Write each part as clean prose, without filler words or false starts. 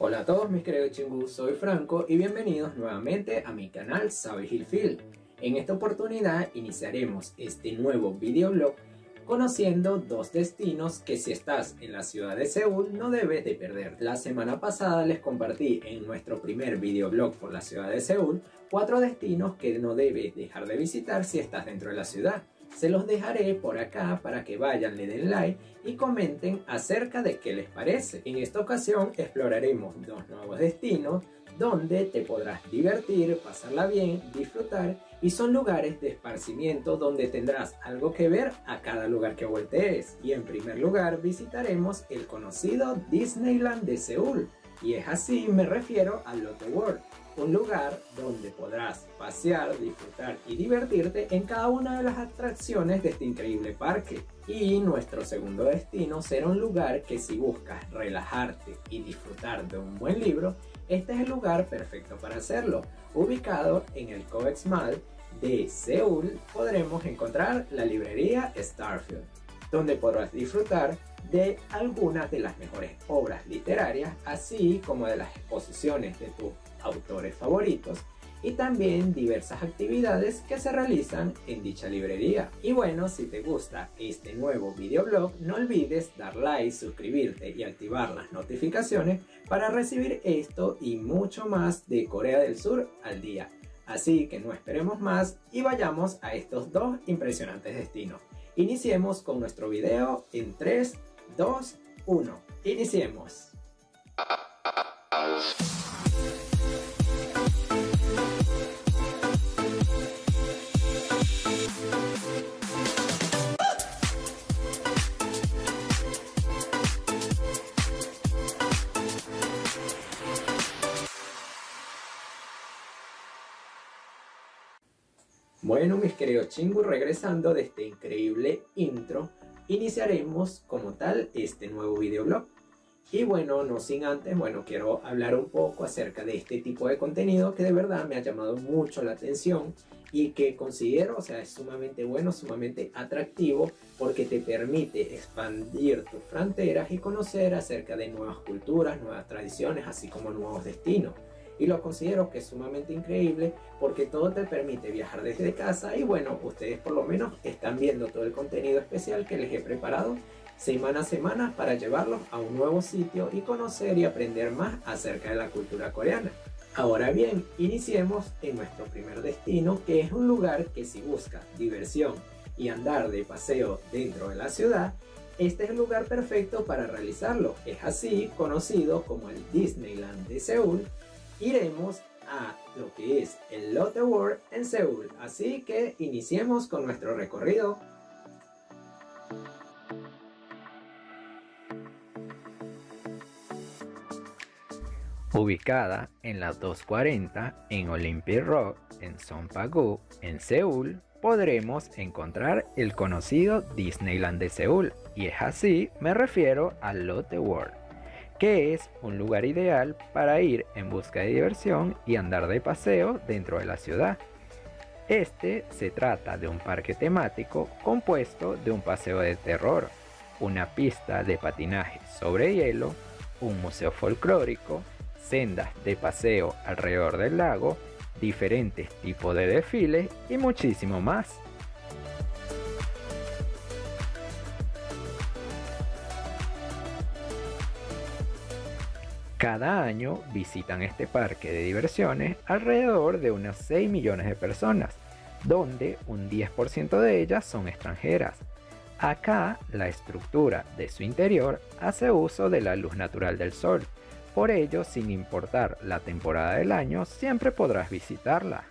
Hola a todos mis queridos chingus, soy Franco y bienvenidos nuevamente a mi canal Savage Hill Field. En esta oportunidad iniciaremos este nuevo videoblog conociendo dos destinos que si estás en la ciudad de Seúl no debes de perder. La semana pasada les compartí en nuestro primer videoblog por la ciudad de Seúl 4 destinos que no debes dejar de visitar si estás dentro de la ciudad. Se los dejaré por acá para que vayan, le den like y comenten acerca de qué les parece. En esta ocasión exploraremos 2 nuevos destinos donde te podrás divertir, pasarla bien, disfrutar y son lugares de esparcimiento donde tendrás algo que ver a cada lugar que voltees. Y en primer lugar visitaremos el conocido Disneyland de Seúl y es así me refiero a Lotte World. Un lugar donde podrás pasear, disfrutar y divertirte en cada una de las atracciones de este increíble parque. Y nuestro segundo destino será un lugar que si buscas relajarte y disfrutar de un buen libro, este es el lugar perfecto para hacerlo. Ubicado en el COEX Mall de Seúl podremos encontrar la librería Starfield, donde podrás disfrutar de algunas de las mejores obras literarias, así como de las exposiciones de tus autores favoritos y también diversas actividades que se realizan en dicha librería. Y bueno, si te gusta este nuevo videoblog, no olvides dar like, suscribirte y activar las notificaciones para recibir esto y mucho más de Corea del Sur al día. Así que no esperemos más y vayamos a estos 2 impresionantes destinos. Iniciemos con nuestro video en 3, 2, 1. Iniciemos. Bueno, mis queridos chingus, regresando de este increíble intro, iniciaremos como tal este nuevo videoblog. Y bueno, no sin antes, quiero hablar un poco acerca de este tipo de contenido que de verdad me ha llamado mucho la atención y que considero, es sumamente bueno, sumamente atractivo porque te permite expandir tus fronteras y conocer acerca de nuevas culturas, nuevas tradiciones, así como nuevos destinos. Y lo considero que es sumamente increíble porque todo te permite viajar desde casa y bueno, ustedes por lo menos están viendo todo el contenido especial que les he preparado semana a semana para llevarlos a un nuevo sitio y conocer y aprender más acerca de la cultura coreana. Ahora bien, iniciemos en nuestro primer destino, que es un lugar que si buscas diversión y andar de paseo dentro de la ciudad, este es el lugar perfecto para realizarlo. Es así conocido como el Disneyland de Seúl. Iremos a lo que es el Lotte World en Seúl, así que iniciemos con nuestro recorrido. Ubicada en la 240 en Olympic Rock en Sonpagu en Seúl, podremos encontrar el conocido Disneyland de Seúl, y es así me refiero al Lotte World, que es un lugar ideal para ir en busca de diversión y andar de paseo dentro de la ciudad. Este se trata de un parque temático compuesto de un paseo de terror, una pista de patinaje sobre hielo, un museo folclórico, sendas de paseo alrededor del lago, diferentes tipos de desfiles y muchísimo más. Cada año visitan este parque de diversiones alrededor de unas 6 millones de personas, donde un 10% de ellas son extranjeras. Acá la estructura de su interior hace uso de la luz natural del sol, por ello sin importar la temporada del año siempre podrás visitarla.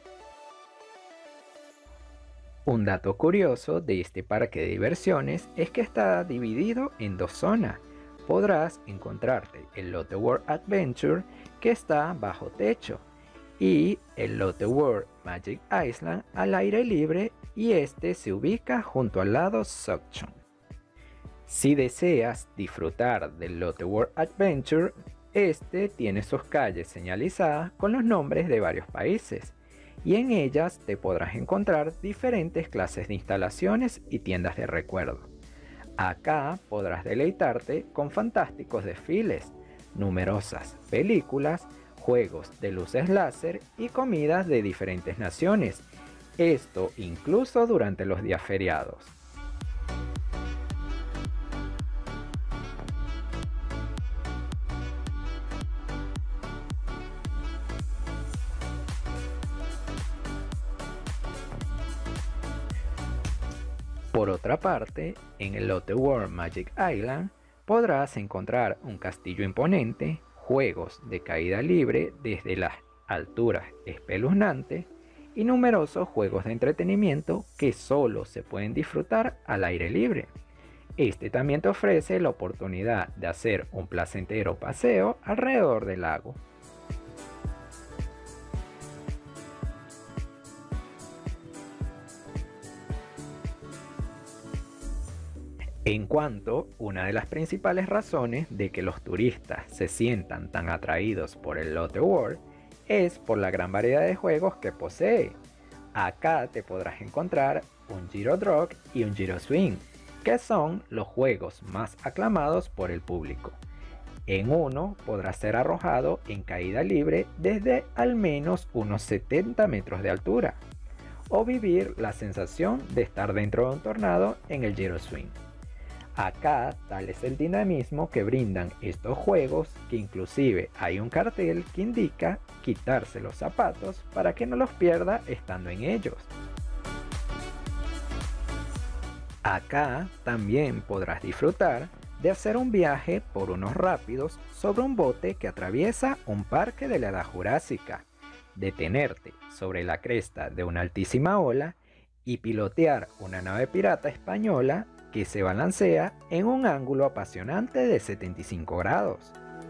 Un dato curioso de este parque de diversiones es que está dividido en 2 zonas. Podrás encontrarte el Lotte World Adventure, que está bajo techo, y el Lotte World Magic Island al aire libre, y este se ubica junto al lado Sokchon. Si deseas disfrutar del Lotte World Adventure, este tiene sus calles señalizadas con los nombres de varios países, y en ellas te podrás encontrar diferentes clases de instalaciones y tiendas de recuerdo. Acá podrás deleitarte con fantásticos desfiles, numerosas películas, juegos de luces láser y comidas de diferentes naciones. Esto incluso durante los días feriados. Por otra parte, en el Lotte World Magic Island podrás encontrar un castillo imponente, juegos de caída libre desde las alturas espeluznantes y numerosos juegos de entretenimiento que solo se pueden disfrutar al aire libre. Este también te ofrece la oportunidad de hacer un placentero paseo alrededor del lago. En cuanto, una de las principales razones de que los turistas se sientan tan atraídos por el Lotte World es por la gran variedad de juegos que posee. Acá te podrás encontrar un Giro Drog y un Giro Swing, que son los juegos más aclamados por el público. En uno podrás ser arrojado en caída libre desde al menos unos 70 metros de altura, o vivir la sensación de estar dentro de un tornado en el Giro Swing. Acá tal es el dinamismo que brindan estos juegos que inclusive hay un cartel que indica quitarse los zapatos para que no los pierda estando en ellos. Acá también podrás disfrutar de hacer un viaje por unos rápidos sobre un bote que atraviesa un parque de la edad jurásica, detenerte sobre la cresta de una altísima ola y pilotear una nave pirata española que se balancea en un ángulo apasionante de 75 grados.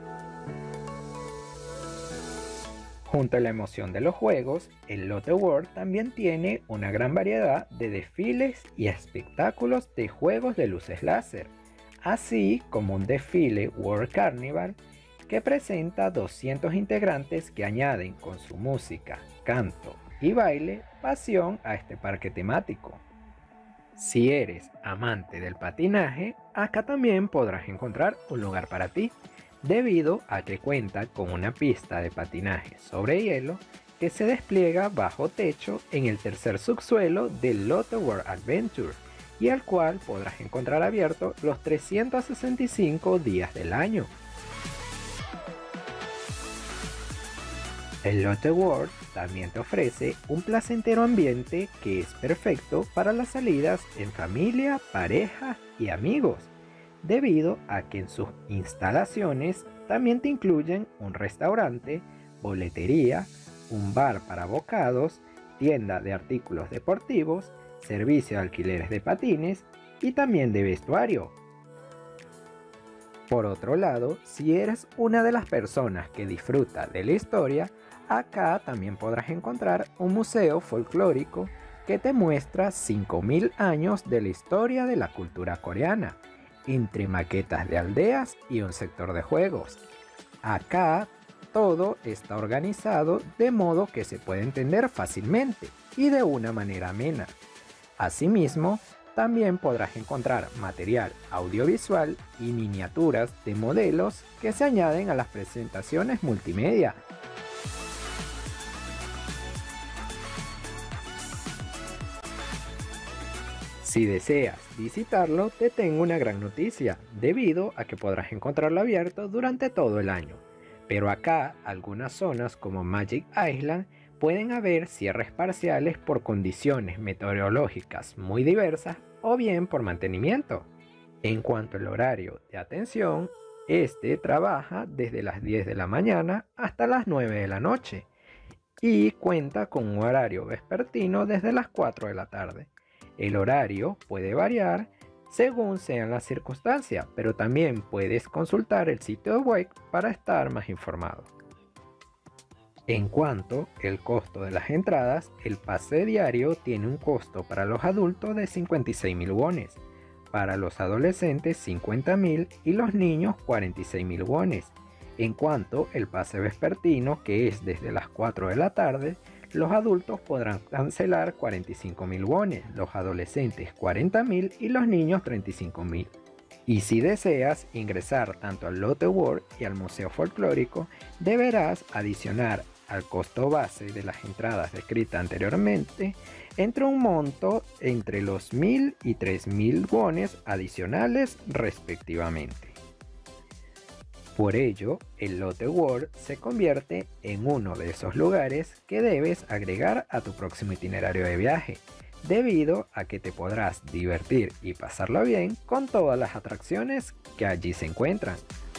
Junto a la emoción de los juegos, el Lotte World también tiene una gran variedad de desfiles y espectáculos de juegos de luces láser, así como un desfile World Carnival que presenta 200 integrantes que añaden con su música, canto y baile pasión a este parque temático. Si eres amante del patinaje, acá también podrás encontrar un lugar para ti, debido a que cuenta con una pista de patinaje sobre hielo que se despliega bajo techo en el tercer subsuelo del Lotte World Adventure y al cual podrás encontrar abierto los 365 días del año. El Lotte World también te ofrece un placentero ambiente que es perfecto para las salidas en familia, pareja y amigos, debido a que en sus instalaciones también te incluyen un restaurante, boletería, un bar para bocados, tienda de artículos deportivos, servicio de alquileres de patines y también de vestuario. Por otro lado, si eres una de las personas que disfruta de la historia, acá también podrás encontrar un museo folclórico que te muestra 5000 años de la historia de la cultura coreana, entre maquetas de aldeas y un sector de juegos. Acá todo está organizado de modo que se puede entender fácilmente y de una manera amena. Asimismo, también podrás encontrar material audiovisual y miniaturas de modelos que se añaden a las presentaciones multimedia. Si deseas visitarlo, te tengo una gran noticia, debido a que podrás encontrarlo abierto durante todo el año. Pero acá, algunas zonas como Magic Island pueden haber cierres parciales por condiciones meteorológicas muy diversas o bien por mantenimiento. En cuanto al horario de atención, este trabaja desde las 10 de la mañana hasta las 9 de la noche y cuenta con un horario vespertino desde las 4 de la tarde. El horario puede variar según sean las circunstancias, pero también puedes consultar el sitio web para estar más informado. En cuanto al costo de las entradas, el pase diario tiene un costo para los adultos de 56.000 wones, para los adolescentes 50.000 y los niños 46.000 wones. En cuanto al pase vespertino, que es desde las 4 de la tarde, los adultos podrán cancelar 45.000 wones, los adolescentes 40.000 y los niños 35.000. Y si deseas ingresar tanto al Lotte World y al Museo Folclórico, deberás adicionar al costo base de las entradas descritas anteriormente entre un monto entre los 1.000 y 3.000 wones adicionales respectivamente. Por ello, el Lotte World se convierte en uno de esos lugares que debes agregar a tu próximo itinerario de viaje, debido a que te podrás divertir y pasarlo bien con todas las atracciones que allí se encuentran.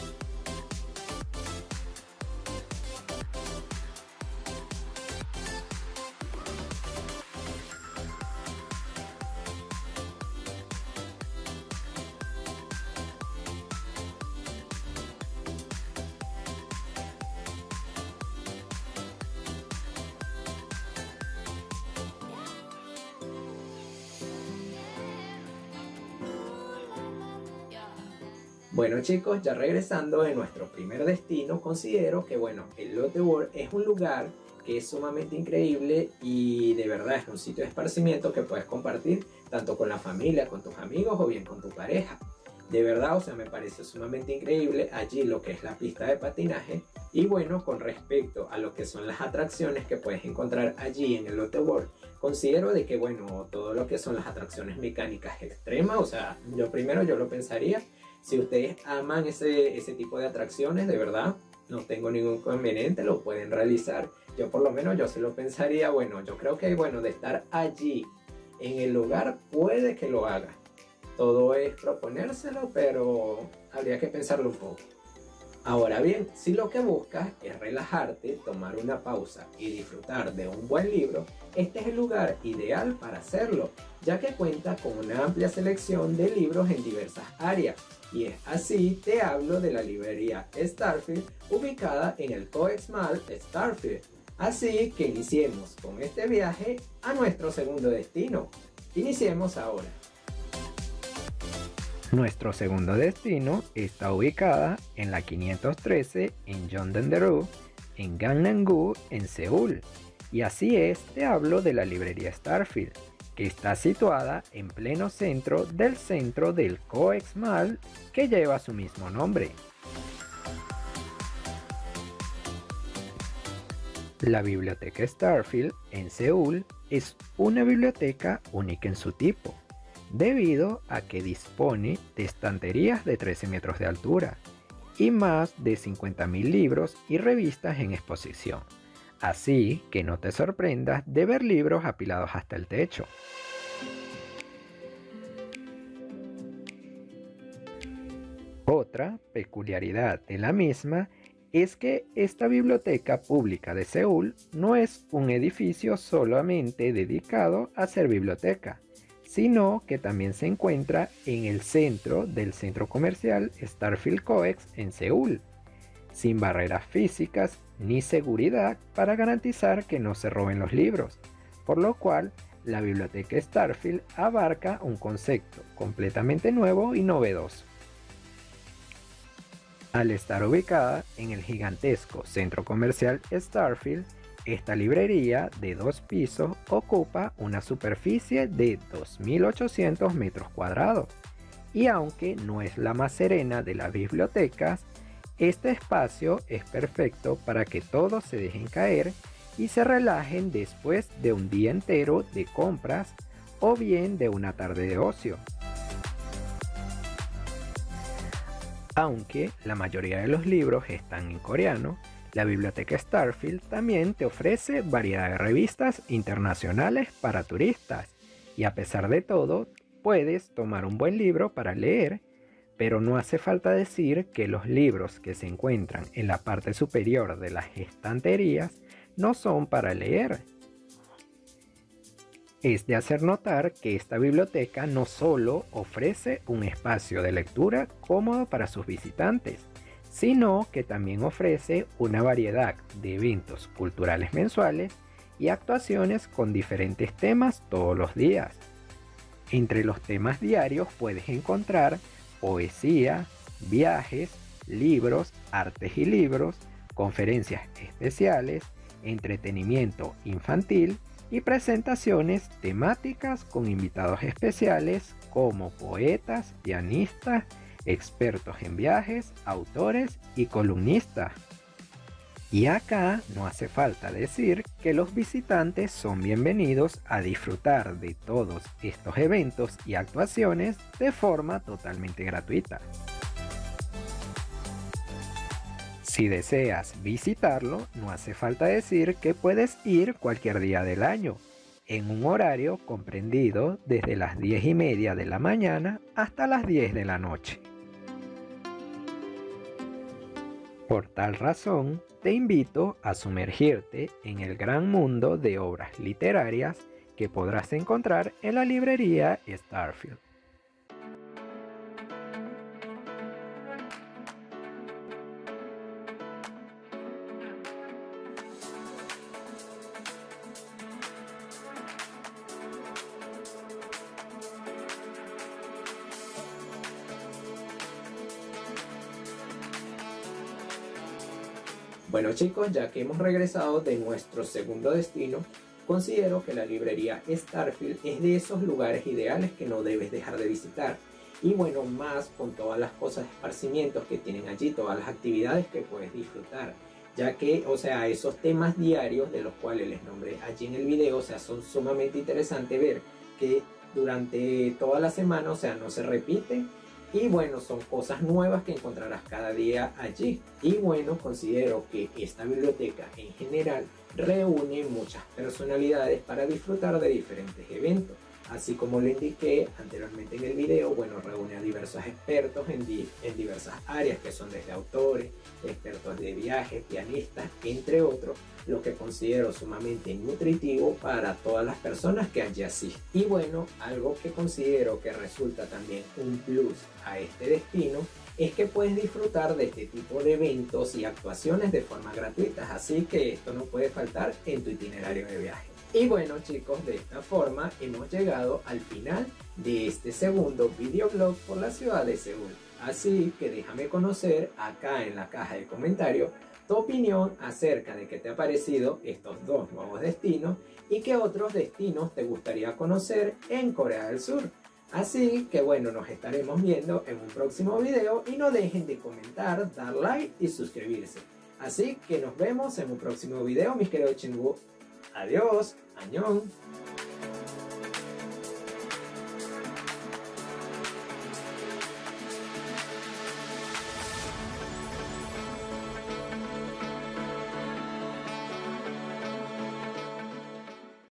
Bueno chicos, ya regresando de nuestro primer destino, considero que bueno, el Lotte World es un lugar que es sumamente increíble y de verdad es un sitio de esparcimiento que puedes compartir tanto con la familia, con tus amigos o bien con tu pareja. De verdad, o sea, me parece sumamente increíble allí lo que es la pista de patinaje. Y bueno, con respecto a lo que son las atracciones que puedes encontrar allí en el Lotte World, considero de que bueno, todo lo que son las atracciones mecánicas extremas, o sea, yo lo pensaría. Si ustedes aman ese tipo de atracciones, de verdad, no tengo ningún inconveniente, lo pueden realizar. Yo por lo menos yo se lo pensaría, bueno, yo creo que bueno, de estar allí en el lugar puede que lo haga. Todo es proponérselo, pero habría que pensarlo un poco. Ahora bien, si lo que buscas es relajarte, tomar una pausa y disfrutar de un buen libro, este es el lugar ideal para hacerlo, ya que cuenta con una amplia selección de libros en diversas áreas. Y es así, te hablo de la librería Starfield, ubicada en el Coex Mall Starfield. Así que iniciemos con este viaje a nuestro segundo destino. Iniciemos ahora. Nuestro segundo destino está ubicada en la 513 en Yeondeon-daeru, en Gangnam-gu, en Seúl. Y así es, te hablo de la librería Starfield, que está situada en pleno centro del Coex Mall, que lleva su mismo nombre. La biblioteca Starfield en Seúl es una biblioteca única en su tipo, debido a que dispone de estanterías de 13 metros de altura y más de 50.000 libros y revistas en exposición. Así que no te sorprendas de ver libros apilados hasta el techo. Otra peculiaridad de la misma es que esta biblioteca pública de Seúl no es un edificio solamente dedicado a ser biblioteca, sino que también se encuentra en el centro del centro comercial Starfield Coex en Seúl, sin barreras físicas ni seguridad para garantizar que no se roben los libros, por lo cual la biblioteca Starfield abarca un concepto completamente nuevo y novedoso. Al estar ubicada en el gigantesco centro comercial Starfield, esta librería de 2 pisos ocupa una superficie de 2.800 metros cuadrados, y aunque no es la más serena de las bibliotecas, este espacio es perfecto para que todos se dejen caer y se relajen después de un día entero de compras o bien de una tarde de ocio. Aunque la mayoría de los libros están en coreano, la biblioteca Starfield también te ofrece variedad de revistas internacionales para turistas, y a pesar de todo, puedes tomar un buen libro para leer, pero no hace falta decir que los libros que se encuentran en la parte superior de las estanterías no son para leer. Es de hacer notar que esta biblioteca no solo ofrece un espacio de lectura cómodo para sus visitantes, sino que también ofrece una variedad de eventos culturales mensuales y actuaciones con diferentes temas todos los días. Entre los temas diarios puedes encontrar poesía, viajes, libros, artes y libros, conferencias especiales, entretenimiento infantil y presentaciones temáticas con invitados especiales como poetas, pianistas, expertos en viajes, autores y columnistas. Y acá no hace falta decir que los visitantes son bienvenidos a disfrutar de todos estos eventos y actuaciones de forma totalmente gratuita. Si deseas visitarlo, no hace falta decir que puedes ir cualquier día del año, en un horario comprendido desde las 10:30 de la mañana hasta las 10 de la noche. Por tal razón, te invito a sumergirte en el gran mundo de obras literarias que podrás encontrar en la librería Starfield. Bueno chicos, ya que hemos regresado de nuestro segundo destino, considero que la librería Starfield es de esos lugares ideales que no debes dejar de visitar. Y bueno, más con todas las cosas de esparcimientos que tienen allí, todas las actividades que puedes disfrutar. Ya que, o sea, esos temas diarios de los cuales les nombré allí en el video, o sea, son sumamente interesantes ver que durante toda la semana, o sea, no se repiten. Y bueno, son cosas nuevas que encontrarás cada día allí. Y bueno, considero que esta biblioteca en general reúne muchas personalidades para disfrutar de diferentes eventos. Así como le indiqué anteriormente en el video, bueno, reúne a diversos expertos en diversas áreas, que son desde autores, expertos de viajes, pianistas, entre otros, lo que considero sumamente nutritivo para todas las personas que allí asisten. Y bueno, algo que considero que resulta también un plus a este destino es que puedes disfrutar de este tipo de eventos y actuaciones de forma gratuita, así que esto no puede faltar en tu itinerario de viaje. Y bueno chicos, de esta forma hemos llegado al final de este segundo videoblog por la ciudad de Seúl. Así que déjame conocer acá en la caja de comentarios tu opinión acerca de qué te ha parecido estos dos nuevos destinos y qué otros destinos te gustaría conocer en Corea del Sur. Así que bueno, nos estaremos viendo en un próximo video y no dejen de comentar, dar like y suscribirse. Así que nos vemos en un próximo video, mis queridos Chingu. Adiós, ¡Annyeong!